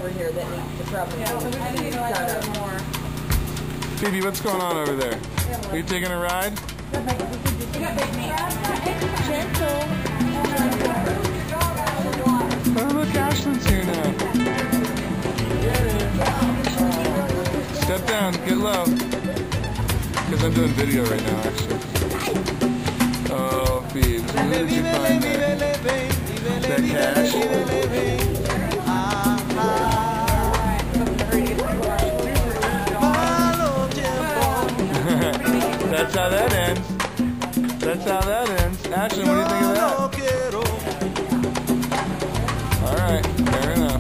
over here that need the problem. Yeah, so we need to like more. Phoebe, what's going on over there? Are you taking a ride? Oh, look, Ashlyn's here now. Step down, get low. Because I'm doing video right now, actually. Oh, Phoebe, where did you find that? That cash? That's how that ends. That's how that ends. Ashlyn, what do you think of that? Alright, fair enough.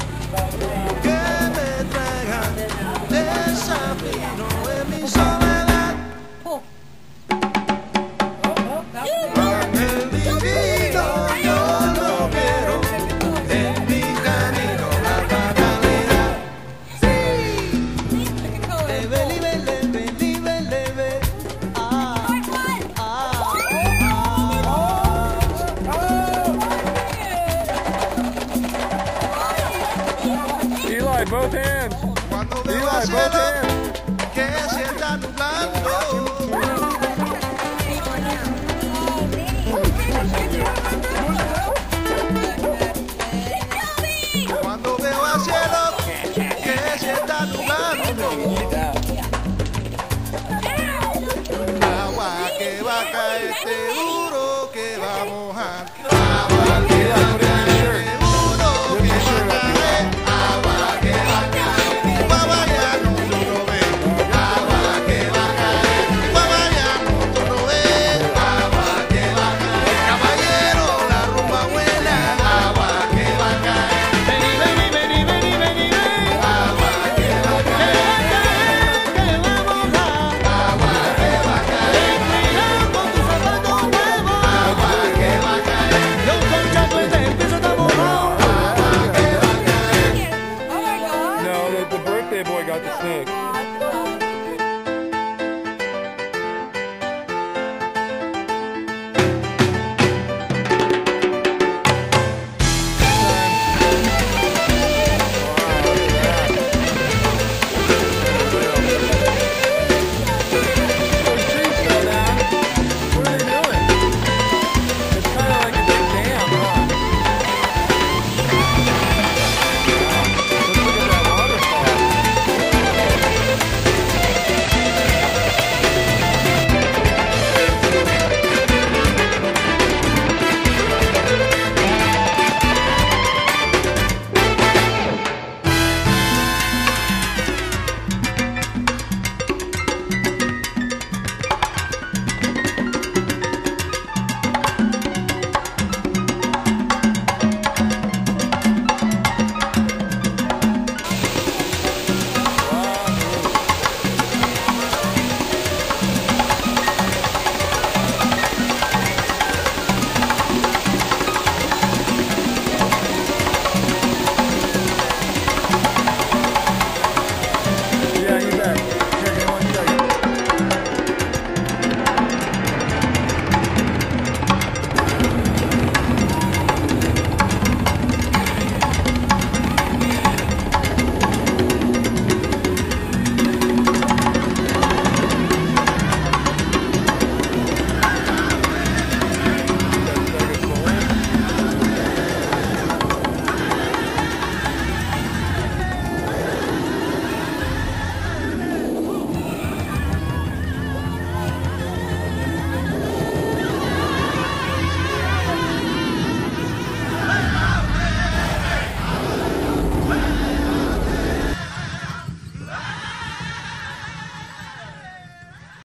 Eli, both hands. Eli, both hands.